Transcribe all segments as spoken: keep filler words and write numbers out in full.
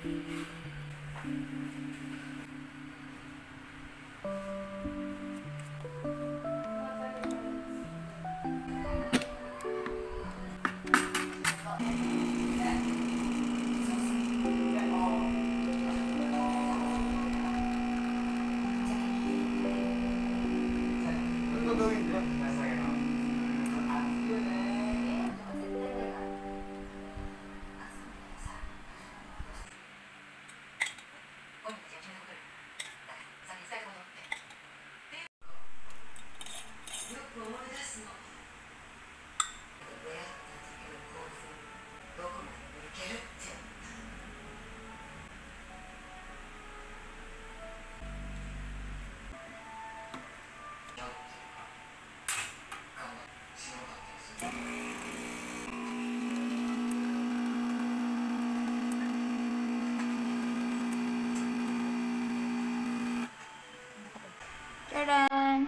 짜란!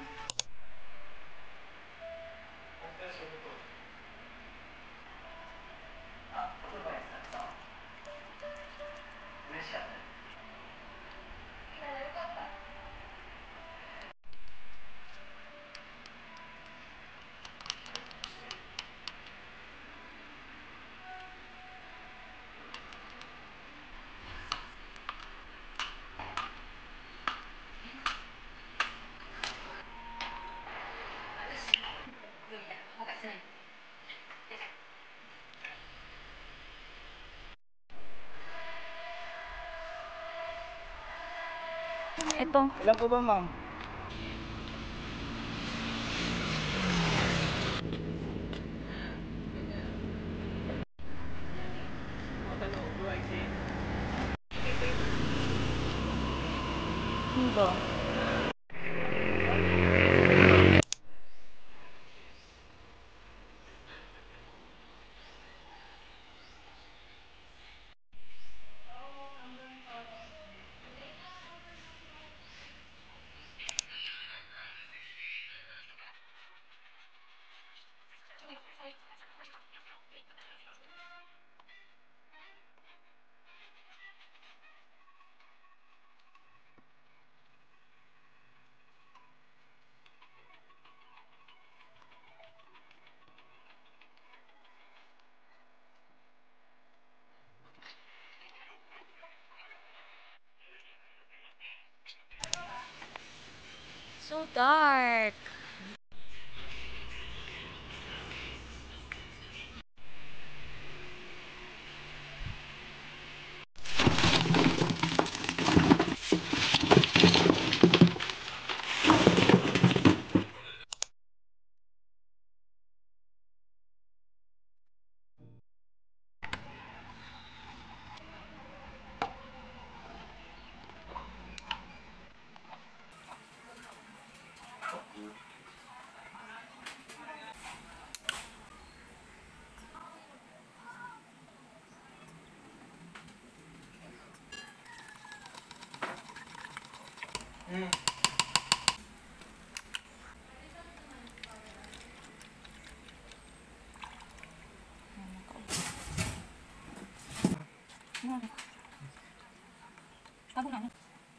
Ito. Ilan po ba, ma'am? Ano ba? So dark. Hmm. Tago na.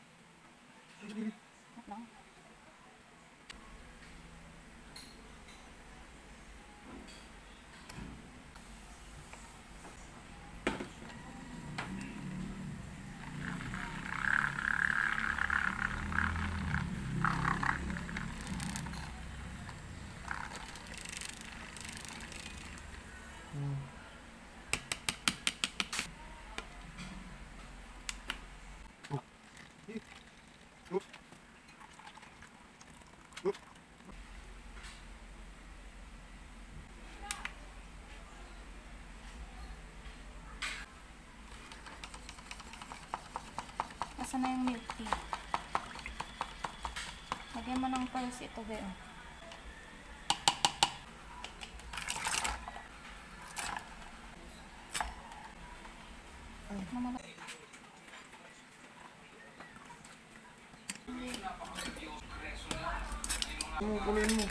Nasaan na yung milk tea? Lagyan mo ng pearls ito, be. Mamala. Ano mo, kuloyin mo.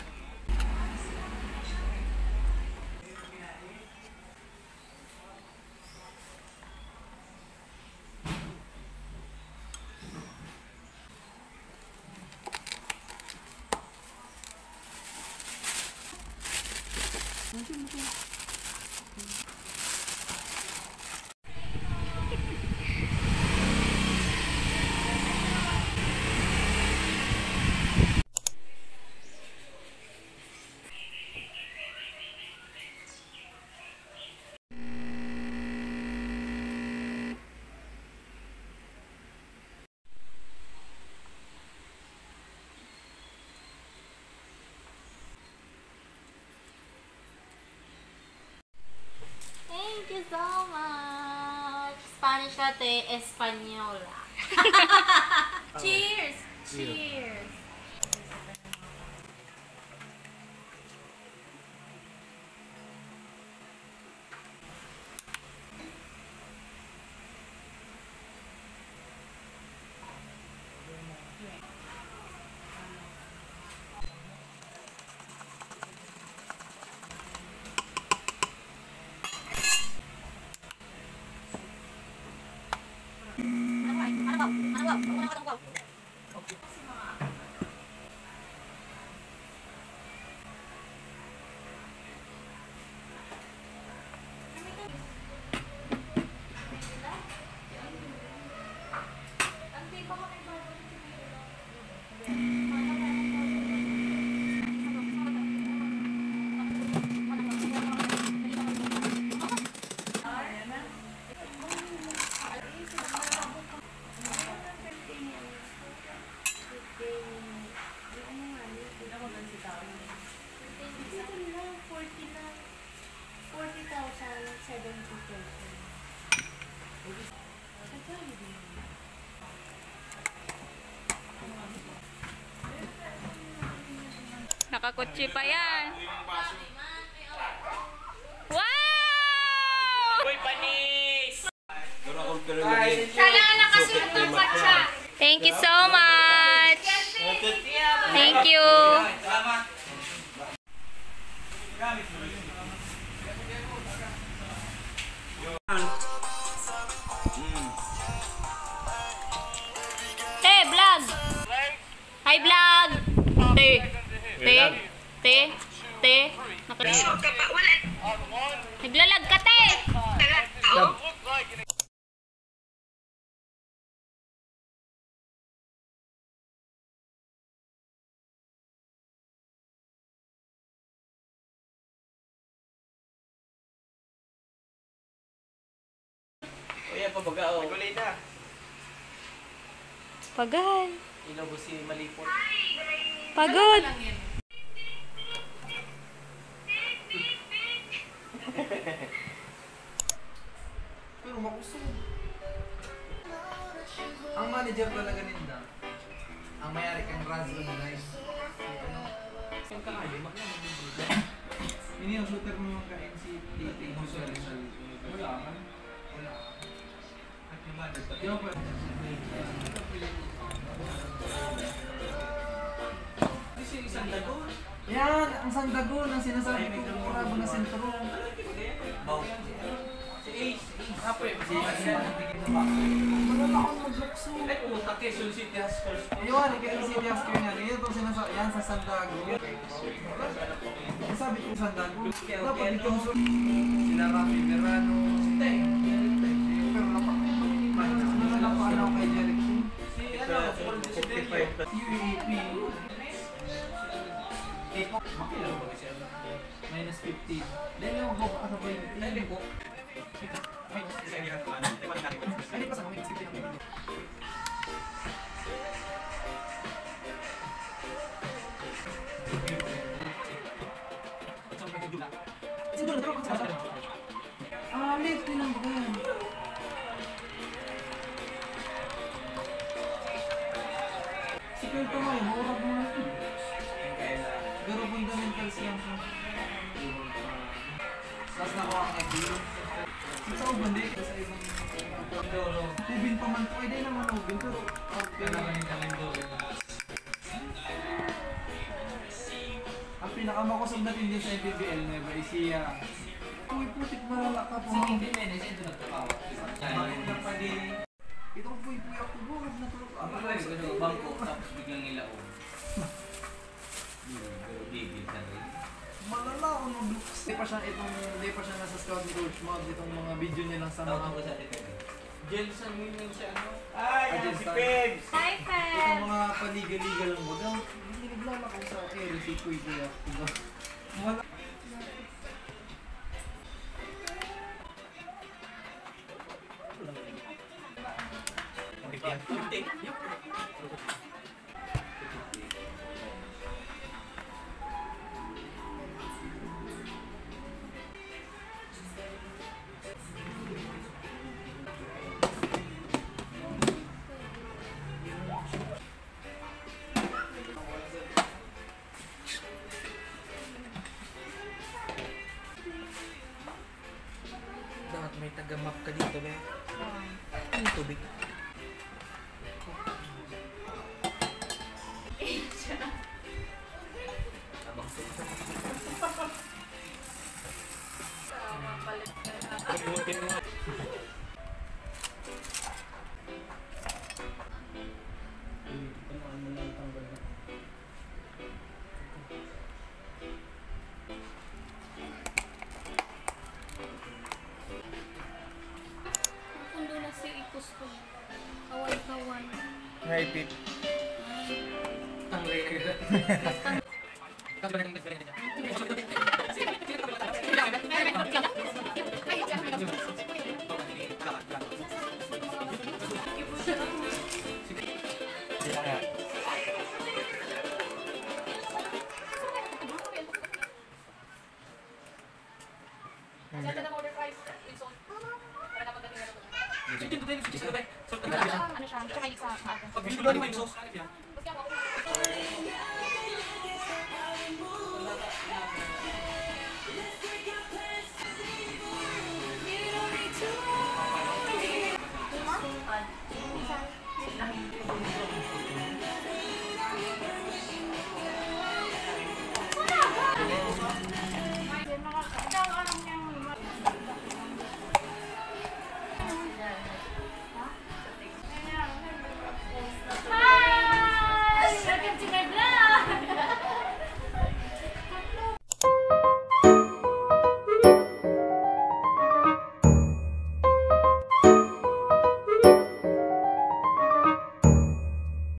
Thank you so much. Spanish latte, Española. Cheers! Cheers! Nakakotse pa yan. Wow! Uy, panis! Kailangan nakasunod ng kotsa. Thank you so much. Thank you. Hey, vlog. Hi, vlog. Te. Te. Te. Te. Naglalag ka, te. Kuya, pabagao. Nagulay na. Pagal. Inubos si Malipot. Pagod. Pero makusog. Ang manager talaga nila, ang mayari kang Razon guys. Ano? Yung kakayo, bakit naman yung bruda? Ini yung shooter mo yung ka-N C T T. Wala ka? Wala ka? At yung manager. Yung pa. Kasi isang dagon. Yan, ang sandagon, ang sinasabi ko, kurabo na sentro. Bau. Si Ace, Ace. Apo eh, si Ace. Wala na akong maglukso. Ay, pumunta kay Sul City Hospital. Ayun, kay Sul City Hospital yan. Yan itong sinasabi, yan sa sandagon. Sabi ko sandagon. Dapat ikaw mo sila Rafi Verano. Pero napakalapan ako kay Jeric. Si ano, si U A P. Makilala ba siya? Minus fifty. Dahil yung book ano ba yung dahil yung book? Minus fifty. Ano pa sa minus fifty ng video? Siguro na ako sa ah, late din ang buka yan. Si Kurt mo yun, urag mo na. Pero fundamental siyang siya. Tapos nakuha ang F D. Sa ubandi, sa ibang ubin pa man po, ay di naman ubin. Pero, ang pinakamakusog na din sa M P B L na iba is siya. Uy, putik malala ka po. Sige, hindi menes, ito nagtakawa. Ito ko puy-puy ako, buhag na tulog. Bangko, tapos biglang ilaon. Bigil ka rin. Malala ako nung looks. Hindi pa siya itong lang sa mga Jensen mo yun siya ano? Ay, yan si Pebs! Hi, itong Feb! mga paliga-liga lang mo daw. Hindi lang ako sa area si Kuy Kuya. Wala. Dapat may taga-map ka dito, be. Ano yung tubig? Kundo na si Ipus ko. Kawan-kawan. Naipit. Ano siya? Tsaka yung sa